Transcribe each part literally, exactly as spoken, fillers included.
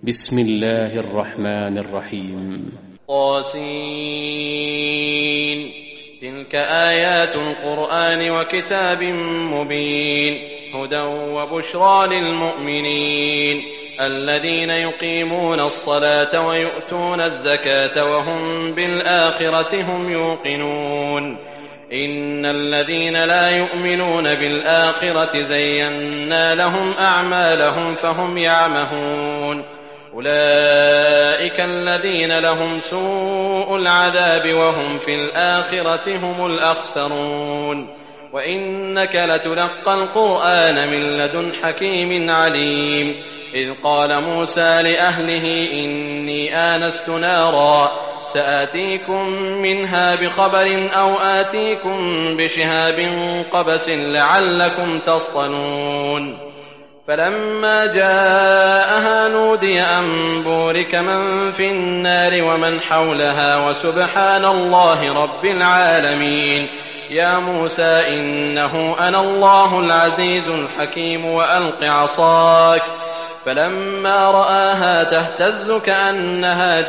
بسم الله الرحمن الرحيم. طاسين. تلك آيات القرآن وكتاب مبين، هدى وبشرى للمؤمنين الذين يقيمون الصلاة ويؤتون الزكاة وهم بالآخرة هم يوقنون. إن الذين لا يؤمنون بالآخرة زينا لهم أعمالهم فهم يعمهون. أولئك الذين لهم سوء العذاب وهم في الآخرة هم الأخسرون. وإنك لتلقى القرآن من لدن حكيم عليم. إذ قال موسى لأهله إني آنست نارا سآتيكم منها بخبر أو آتيكم بشهاب قبس لعلكم تصطلون. فلما جاءها نودي أن بورك من في النار ومن حولها وسبحان الله رب العالمين. يا موسى إنه أنا الله العزيز الحكيم وألق عصاك. فلما رآها تهتز كأنها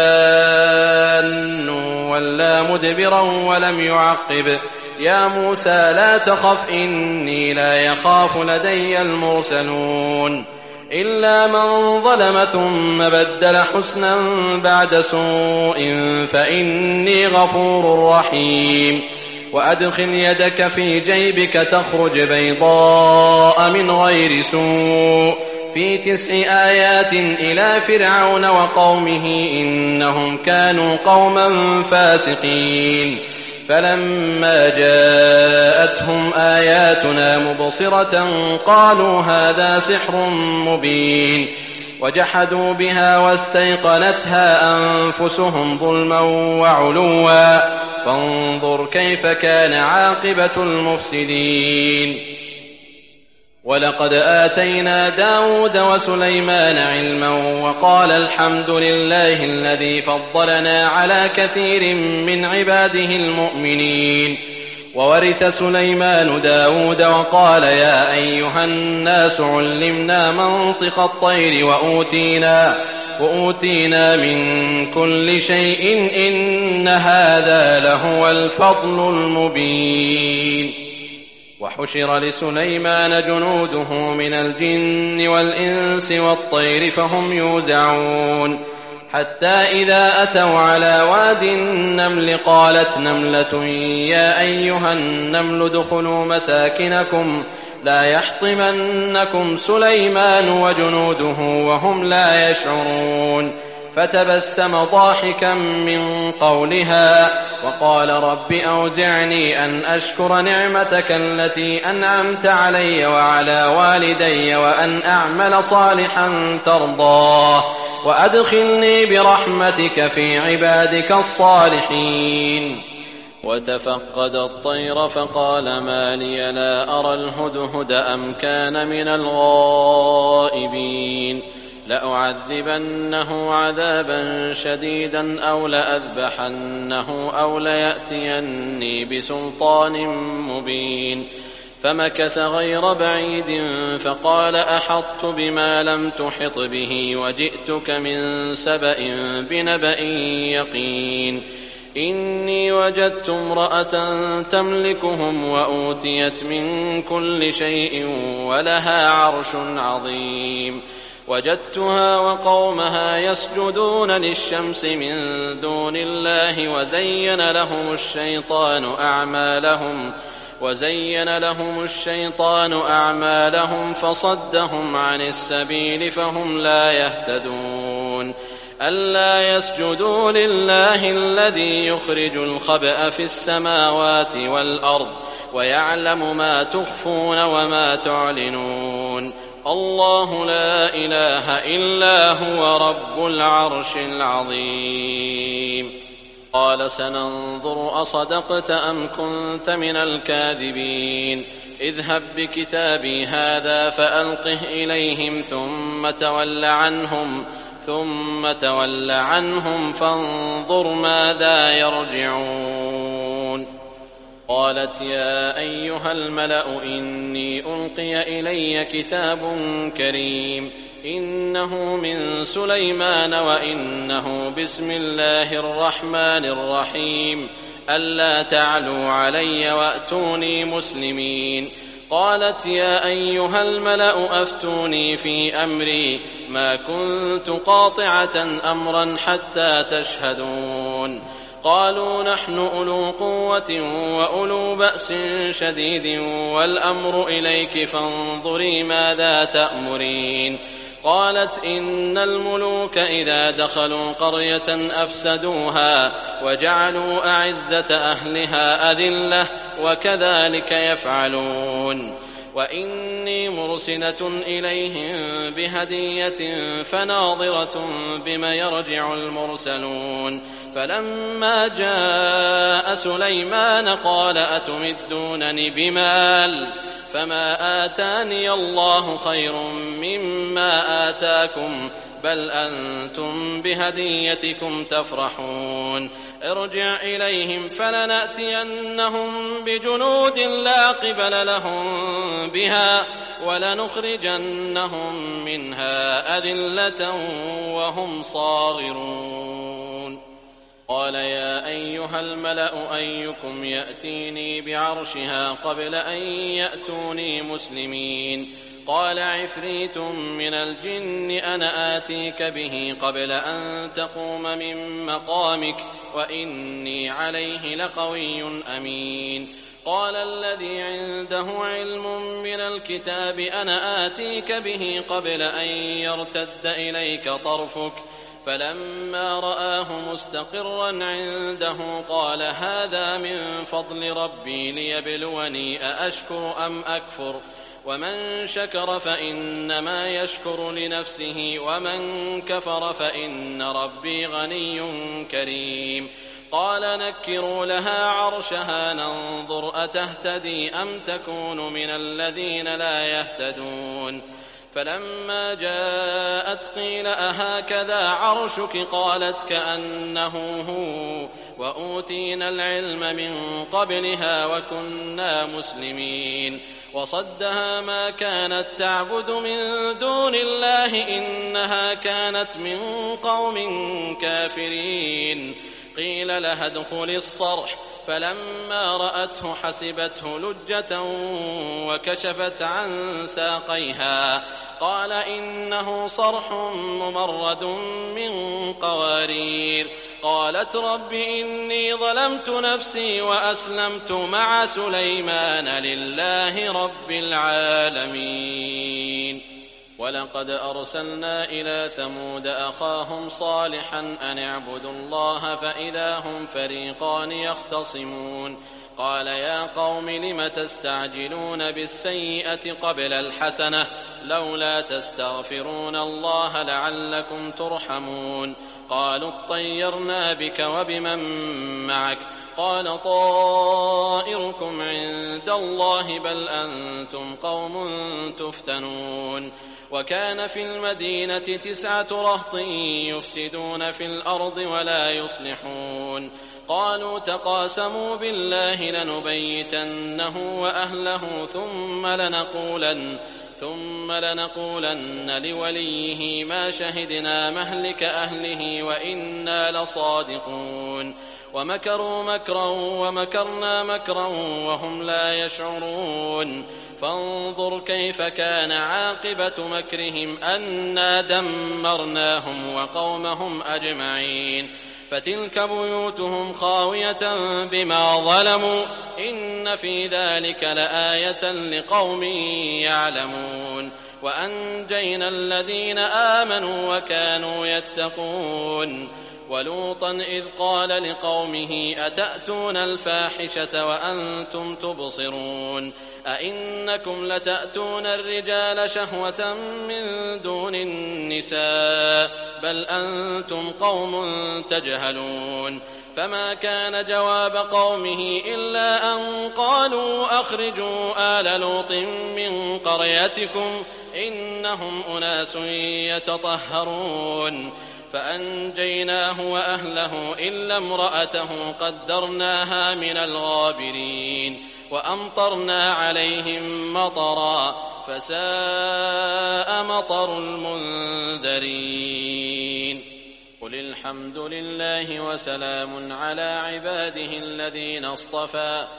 جان ولا مدبرا ولم يعقب. يا موسى لا تخف إني لا يخاف لدي المرسلون. إلا من ظلم ثم بدل حسنا بعد سوء فإني غفور رحيم. وأدخل يدك في جيبك تخرج بيضاء من غير سوء في تسع آيات إلى فرعون وقومه إنهم كانوا قوما فاسقين. فلما جاءتهم آياتنا مبصرة قالوا هذا سحر مبين. وجحدوا بها واستيقنتها أنفسهم ظلما وعلوا فانظر كيف كان عاقبة المفسدين. ولقد آتينا داود وسليمان علما وقال الحمد لله الذي فضلنا على كثير من عباده المؤمنين. وورث سليمان داود وقال يا أيها الناس علمنا منطق الطير وأوتينا, وأوتينا من كل شيء إن هذا لهو الفضل المبين. وحشر لسليمان جنوده من الجن والإنس والطير فهم يوزعون. حتى إذا أتوا على واد النمل قالت نملة يا أيها النمل ادخلوا مساكنكم لا يحطمنكم سليمان وجنوده وهم لا يشعرون. فتبسم ضاحكا من قولها وقال رب أوزعني أن أشكر نعمتك التي أنعمت علي وعلى والدي وأن أعمل صالحا ترضاه وأدخلني برحمتك في عبادك الصالحين. وتفقد الطير فقال ما لي لا أرى الهدهد أم كان من الغائبين. لأعذبنه عذابا شديدا أو لأذبحنه أو ليأتيني بسلطان مبين. فمكث غير بعيد فقال أحطت بما لم تحط به وجئتك من سبأ بنبأ يقين. إني وجدت امرأة تملكهم وأوتيت من كل شيء ولها عرش عظيم. وجدتها وقومها يسجدون للشمس من دون الله وزين لهم الشيطان أعمالهم وزين لهم الشيطان أعمالهم فصدهم عن السبيل فهم لا يهتدون. ألا يسجدوا لله الذي يخرج الخبأ في السماوات والأرض ويعلم ما تخفون وما تعلنون. الله لا إله إلا هو رب العرش العظيم. قال سننظر أصدقت أم كنت من الكاذبين. اذهب بكتابي هذا فألقه إليهم ثم تول عنهم ثم تول عنهم فانظر ماذا يرجعون. قالت يا أيها الملأ إني ألقي إلي كتاب كريم إنه من سليمان وإنه بسم الله الرحمن الرحيم ألا تعلوا علي وأتوني مسلمين. قالت يا أيها الملأ أفتوني في أمري ما كنت قاطعة أمرا حتى تشهدون. قالوا نحن أولو قوة وأولو بأس شديد والأمر إليك فانظري ماذا تأمرين. قالت إن الملوك إذا دخلوا قرية أفسدوها وجعلوا أعزة أهلها أذلة وكذلك يفعلون. وإني مرسلة إليهم بهدية فناظرة بما يرجع المرسلون. فلما جاء سليمان قال أتمدونني بمال فما آتاني الله خير مما آتاكم بل أنتم بهديتكم تفرحون. ارجع إليهم فلنأتينهم بجنود لا قبل لهم بها ولنخرجنهم منها أذلة وهم صاغرون. قال يا أيها الملأ أيكم يأتيني بعرشها قبل أن يأتوني مسلمين. قال عفريت من الجن أنا آتيك به قبل أن تقوم من مقامك وإني عليه لقوي أمين. قال الذي عنده علم من الكتاب أنا آتيك به قبل أن يرتد إليك طرفك فلما رآه مستقرا عنده قال هذا من فضل ربي ليبلوني أأشكر أم أكفر ومن شكر فإنما يشكر لنفسه ومن كفر فإن ربي غني كريم. قال نكروا لها عرشها ننظر أتهتدي أم تكون من الذين لا يهتدون. فلما جاءت قيل أهكذا عرشك قالت كأنه هو وأوتينا العلم من قبلها وكنا مسلمين. وصدها ما كانت تعبد من دون الله إنها كانت من قوم كافرين. قيل لها ادخل الصرح فلما رأته حسبته لجة وكشفت عن ساقيها قال إنه صرح ممرد من قوارير. قالت رب إني ظلمت نفسي وأسلمت مع سليمان لله رب العالمين. ولقد أرسلنا إلى ثمود أخاهم صالحا أن اعبدوا الله فإذا هم فريقان يختصمون. قال يا قوم لم تستعجلون بالسيئة قبل الحسنة لولا تستغفرون الله لعلكم ترحمون. قالوا اطيرنا بك وبمن معك قال طائركم عند الله بل أنتم قوم تفتنون. وكان في المدينة تسعة رهط يفسدون في الأرض ولا يصلحون. قالوا تقاسموا بالله لنبيتنه وأهله ثم لنقولن ثم لنقولن لوليه ما شهدنا مهلك أهله وإنا لصادقون. ومكروا مكرا ومكرنا مكرا وهم لا يشعرون. فانظر كيف كان عاقبة مكرهم أنا دمرناهم وقومهم أجمعين. فتلك بيوتهم خاوية بما ظلموا إن في ذلك لآية لقوم يعلمون. وأنجينا الذين آمنوا وكانوا يتقون. ولوطا إذ قال لقومه أتأتون الفاحشة وأنتم تبصرون أئنكم لتأتون الرجال شهوة من دون النساء بل أنتم قوم تجهلون. فما كان جواب قومه إلا أن قالوا أخرجوا آل لوط من قريتكم إنهم أناس يتطهرون. فأنجيناه وأهله إلا امرأته قدرناها من الغابرين. وأمطرنا عليهم مطرا فساء مطر المنذرين قل الحمد لله وسلام على عباده الذين اصطفى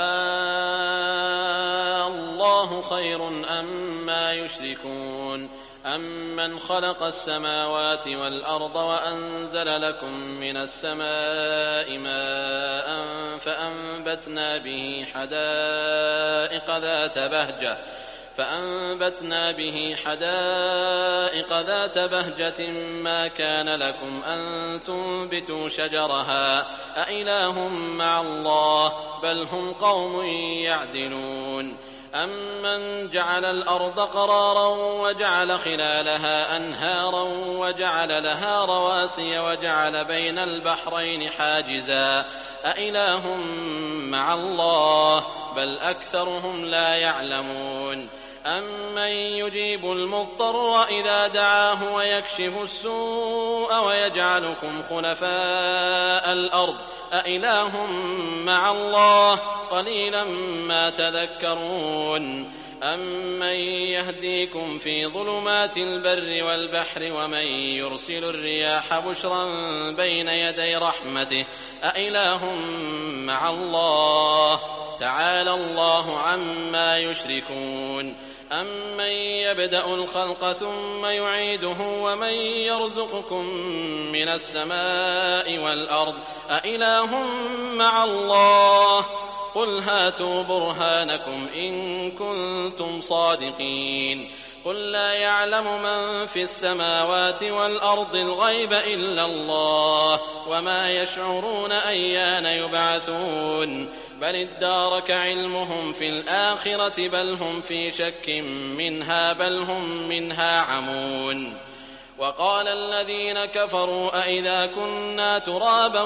آه الله خير أما يشركون أمن خلق السماوات والأرض وأنزل لكم من السماء ماء فأنبتنا به حدائق ذات بهجة فأنبتنا به حدائق ذات بهجة ما كان لكم أن تنبتوا شجرها أإله مع الله بل هم قوم يعدلون أمن جعل الأرض قرارا وجعل خلالها أنهارا وجعل لها رواسي وجعل بين البحرين حاجزا أإله مع الله بل أكثرهم لا يعلمون أمن يجيب المضطر إذا دعاه ويكشف السوء ويجعلكم خلفاء الأرض أإله مع الله قليلا ما تذكرون أمن يهديكم في ظلمات البر والبحر ومن يرسل الرياح بشرا بين يدي رحمته أإله مع الله تعالى الله عما يشركون أمن يبدأ الخلق ثم يعيده ومن يرزقكم من السماء والأرض أإله مع الله قل هاتوا برهانكم إن كنتم صادقين قل لا يعلم من في السماوات والأرض الغيب إلا الله وما يشعرون أيان يبعثون بل ادارك علمهم في الآخرة بل هم في شك منها بل هم منها عمون وقال الذين كفروا أئذا كنا ترابا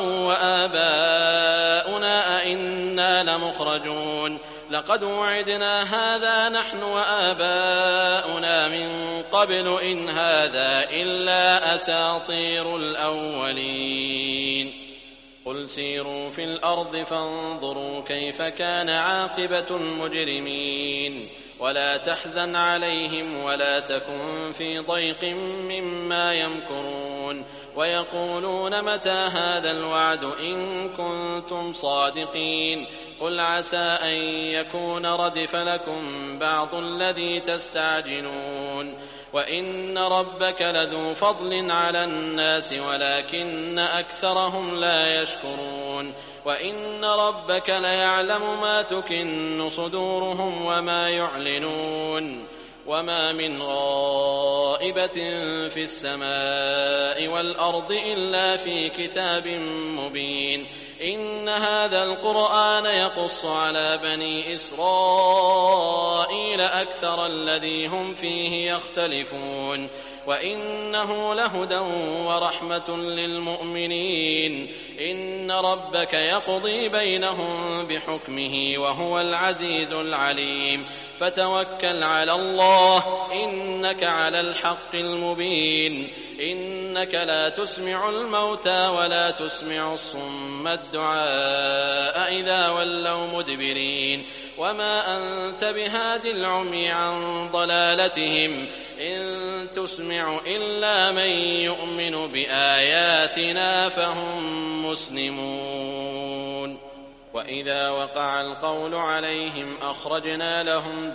وآباؤنا أئنا لمخرجون لقد وعدنا هذا نحن وآباؤنا من قبل إن هذا إلا أساطير الأولين قل سيروا في الأرض فانظروا كيف كان عاقبة المجرمين ولا تحزن عليهم ولا تكن في ضيق مما يمكرون ويقولون متى هذا الوعد إن كنتم صادقين قل عسى أن يكون ردف لكم بعض الذي تستعجلون وإن ربك لذو فضل على الناس ولكن أكثرهم لا يشكرون وإن ربك ليعلم ما تكن صدورهم وما يعلنون وما من غائبة في السماء والأرض إلا في كتاب مبين إن هذا القرآن يقص على بني إسرائيل أكثر الذي هم فيه يختلفون وإنه لهدى ورحمة للمؤمنين إن ربك يقضي بينهم بحكمه وهو العزيز العليم فتوكل على الله إنك على الحق المبين إنك لا تسمع الموتى ولا تسمع الصم الدعاء إذا ولوا مدبرين وما أنت بهاد العمي عن ضلالتهم إن تسمع إلا من يؤمن بآياتنا فهم مسلمون وإذا وقع القول عليهم أخرجنا لهم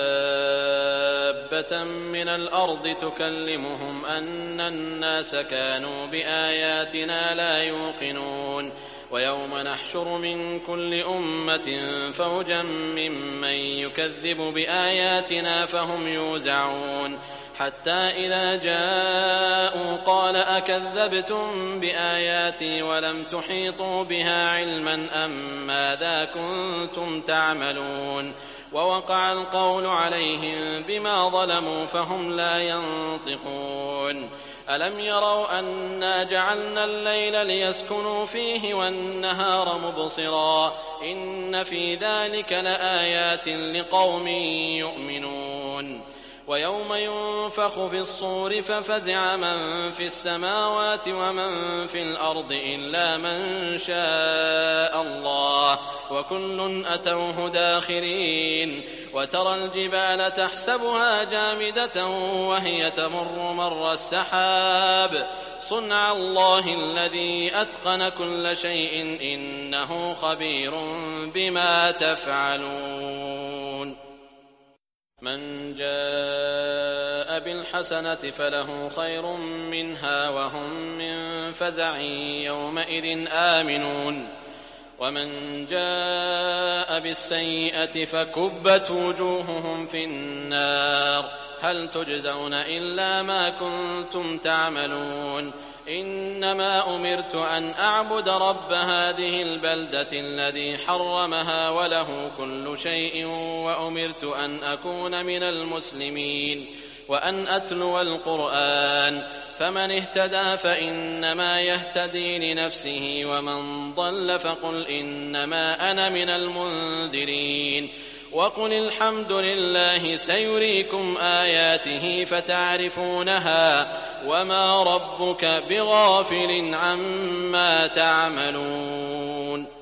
دابة من الأرض تكلمهم أن الناس كانوا بآياتنا لا يوقنون ويوم نحشر من كل أمة فوجا ممن يكذب بآياتنا فهم يوزعون حتى إذا جاءوا قال أكذبتم بآياتي ولم تحيطوا بها علما أم ماذا كنتم تعملون ووقع القول عليهم بما ظلموا فهم لا ينطقون ألم يروا أنا جعلنا الليل ليسكنوا فيه والنهار مبصرا إن في ذلك لآيات لقوم يؤمنون ويوم ينفخ في الصور ففزع من في السماوات ومن في الأرض إلا من شاء الله وكل أتوه داخرين وترى الجبال تحسبها جامدة وهي تمر مر السحاب صنع الله الذي أتقن كل شيء إنه خبير بما تفعلون من جاء بالحسنة فله خير منها وهم من فزع يومئذ آمنون ومن جاء بالسيئة فكبت وجوههم في النار هل تجزون إلا ما كنتم تعملون إنما أمرت أن أعبد رب هذه البلدة الذي حرمها وله كل شيء وأمرت أن أكون من المسلمين وأن أتلو القرآن فمن اهتدى فإنما يهتدي لنفسه ومن ضل فقل إنما أنا من المنذرين وقل الحمد لله سيريكم آياته فتعرفونها وما ربك بغافل عما تعملون